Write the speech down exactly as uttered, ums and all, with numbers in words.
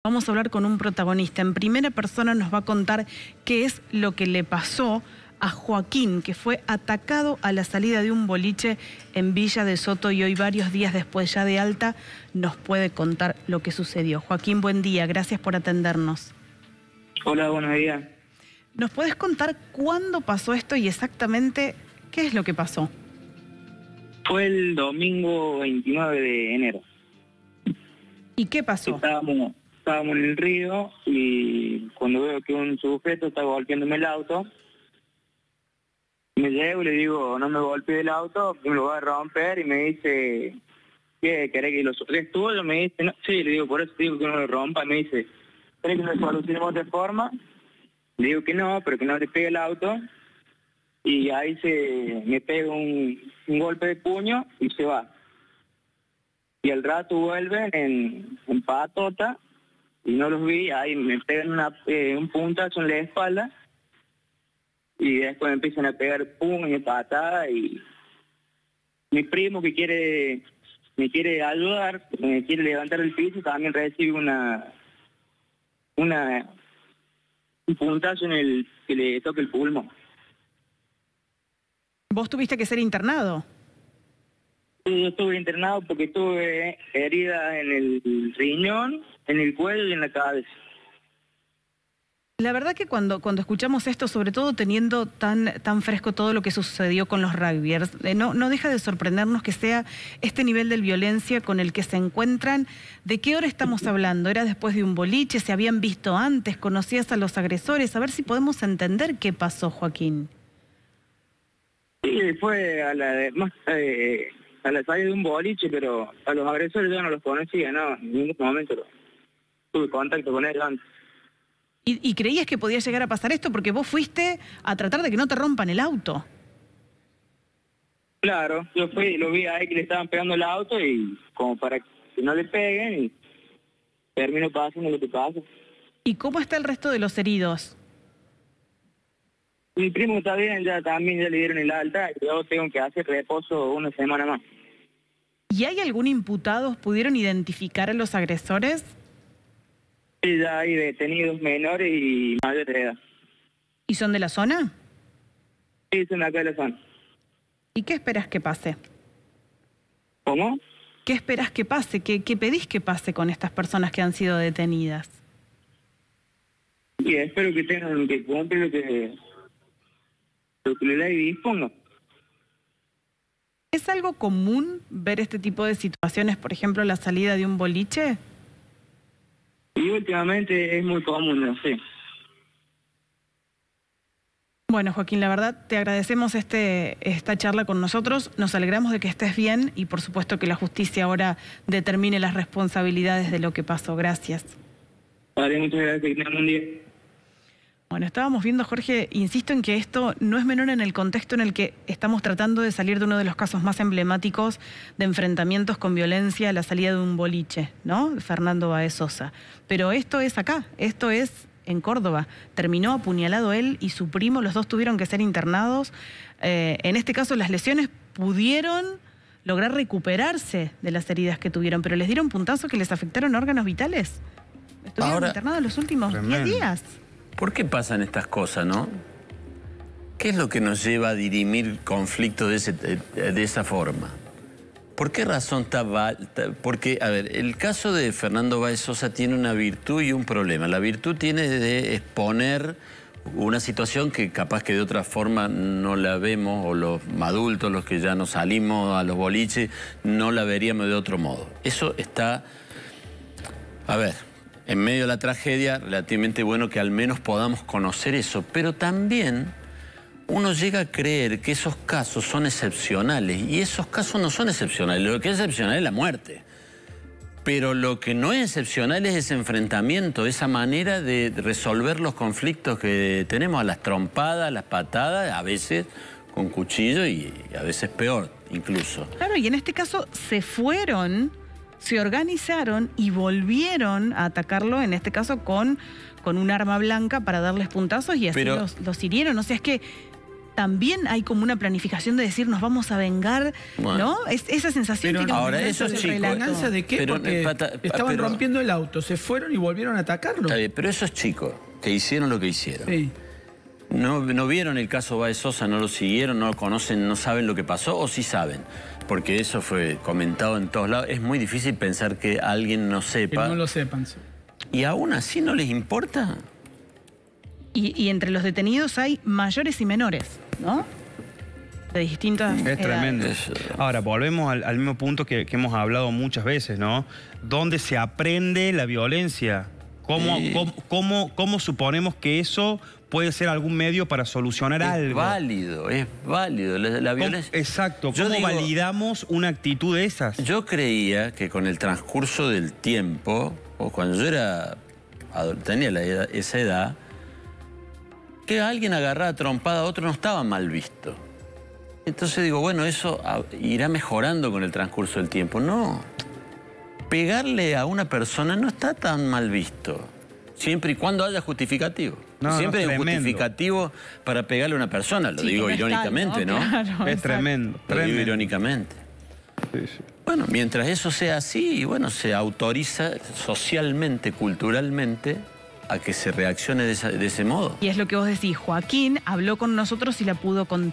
Vamos a hablar con un protagonista. En primera persona nos va a contar qué es lo que le pasó a Joaquín, que fue atacado a la salida de un boliche en Villa de Soto y hoy, varios días después ya de alta, nos puede contar lo que sucedió. Joaquín, buen día, gracias por atendernos. Hola, buenos días. ¿Nos puedes contar cuándo pasó esto y exactamente qué es lo que pasó? Fue el domingo veintinueve de enero. ¿Y qué pasó? Estábamos, estábamos en el río y cuando veo que un sujeto está golpeándome el auto, me llego y le digo, no me golpee el auto, me lo va a romper, y me dice, ¿qué? ¿Querés que lo es tuyo? Me dice, no, sí, le digo, por eso te digo que no lo rompa. Me dice, ¿querés que lo solucionemos de otra forma? Le digo que no, pero que no le pegue el auto. Y ahí se me pega un, un golpe de puño y se va. Y al rato vuelven en, en patota y no los vi, ahí me pegan una, eh, un puntazo en la espalda y después me empiezan a pegar pum y patada. Y mi primo que quiere me quiere ayudar, me quiere levantar el piso, también recibe una una un puntazo en el que le toca el pulmón. ¿Vos tuviste que ser internado? Yo estuve internado porque tuve heridas en el riñón, en el cuello y en la cabeza. La verdad que cuando, cuando escuchamos esto, sobre todo teniendo tan, tan fresco todo lo que sucedió con los rugbyers, eh, no, no deja de sorprendernos que sea este nivel de violencia con el que se encuentran. ¿De qué hora estamos hablando? ¿Era después de un boliche? ¿Se habían visto antes? ¿Conocías a los agresores? A ver si podemos entender qué pasó, Joaquín. Sí, fue a la, más, eh, a la salida de un boliche, pero a los agresores yo no los conocía, no, en ningún momento no. Tuve contacto con ellos antes. ¿Y, ¿Y creías que podía llegar a pasar esto? Porque vos fuiste a tratar de que no te rompan el auto. Claro, yo fui, lo vi ahí que le estaban pegando el auto y como para que no le peguen y termino pasando lo que pasa. ¿Y cómo está el resto de los heridos? Mi primo está bien, ya también ya le dieron el alta y yo tengo que hacer reposo una semana más. ¿Y hay algún imputado? ¿Pudieron identificar a los agresores? Sí, ya hay detenidos menores y mayores de edad. ¿Y son de la zona? Sí, son de acá de la zona. ¿Y qué esperas que pase? ¿Cómo? ¿Qué esperas que pase? ¿Qué, qué pedís que pase con estas personas que han sido detenidas? Y espero que tengan que cumplir lo que, lo que la ley disponga. ¿Es algo común ver este tipo de situaciones, por ejemplo, la salida de un boliche? Y últimamente es muy común, no sé. Bueno, Joaquín, la verdad te agradecemos este, esta charla con nosotros, nos alegramos de que estés bien y por supuesto que la justicia ahora determine las responsabilidades de lo que pasó. Gracias. Vale, muchas gracias, que tengan un día. Bueno, estábamos viendo, Jorge, insisto en que esto no es menor en el contexto en el que estamos tratando de salir de uno de los casos más emblemáticos de enfrentamientos con violencia a la salida de un boliche, ¿no? Fernando Báez Sosa. Pero esto es acá, esto es en Córdoba. Terminó apuñalado él y su primo, los dos tuvieron que ser internados. Eh, en este caso, las lesiones pudieron lograr recuperarse de las heridas que tuvieron, pero les dieron puntazos que les afectaron órganos vitales. Estuvieron Ahora, internados los últimos diez días. ¿Por qué pasan estas cosas, no? ¿Qué es lo que nos lleva a dirimir conflictos de, ese, de esa forma? ¿Por qué razón está... Porque, a ver, el caso de Fernando Báez Sosa tiene una virtud y un problema. La virtud tiene de exponer una situación que capaz que de otra forma no la vemos, o los adultos, los que ya no salimos a los boliches, no la veríamos de otro modo. Eso está... A ver... En medio de la tragedia, relativamente bueno que al menos podamos conocer eso, pero también uno llega a creer que esos casos son excepcionales, y esos casos no son excepcionales. Lo que es excepcional es la muerte, pero lo que no es excepcional es ese enfrentamiento, esa manera de resolver los conflictos que tenemos, a las trompadas, a las patadas, a veces con cuchillo y a veces peor incluso. Claro, y en este caso se fueron... se organizaron y volvieron a atacarlo, en este caso con, con un arma blanca para darles puntazos y así Pero, los, los hirieron. O sea, es que también hay como una planificación de decir nos vamos a vengar, Bueno. ¿no? Es esa sensación Pero que ahora nos da esos el chicos- relato. ¿Venganza de qué? Pero, Porque pata- estaban pero- rompiendo el auto, se fueron y volvieron a atacarlo. Está bien, pero esos chicos que hicieron lo que hicieron, Sí. no, no vieron el caso Baez Sosa, no lo siguieron, no lo conocen, no saben lo que pasó, o sí saben, porque eso fue comentado en todos lados. Es muy difícil pensar que alguien no Que sepa. no lo sepan. Sí. Y aún así no les importa. Y, y entre los detenidos hay mayores y menores, ¿no? De distintas Es edades. tremendo. Eso. Ahora, volvemos al, al mismo punto que, que hemos hablado muchas veces, ¿no? ¿Dónde se aprende la violencia? ¿Cómo, Sí. cómo, cómo, cómo suponemos que eso puede ser algún medio para solucionar Es algo? válido, es válido. La, la ¿Cómo- violencia. exacto. Yo ¿Cómo digo- validamos una actitud de esas? Yo creía que con el transcurso del tiempo, o cuando yo era ado- tenía la edad- esa edad, que alguien agarrara trompada a otro no estaba mal visto. Entonces digo, bueno, eso ah, irá mejorando con el transcurso del tiempo. No. Pegarle a una persona no está tan mal visto. Siempre y cuando haya justificativo. No, Siempre no, hay un tremendo. justificativo para pegarle a una persona. Lo Sí, digo que no está, irónicamente, ¿no? Claro, Es exacto. tremendo. Lo digo tremendo. irónicamente. Sí, sí. Bueno, mientras eso sea así, bueno, se autoriza socialmente, culturalmente, a que se reaccione de, esa- de ese modo. Y es lo que vos decís, Joaquín habló con nosotros y la pudo contar.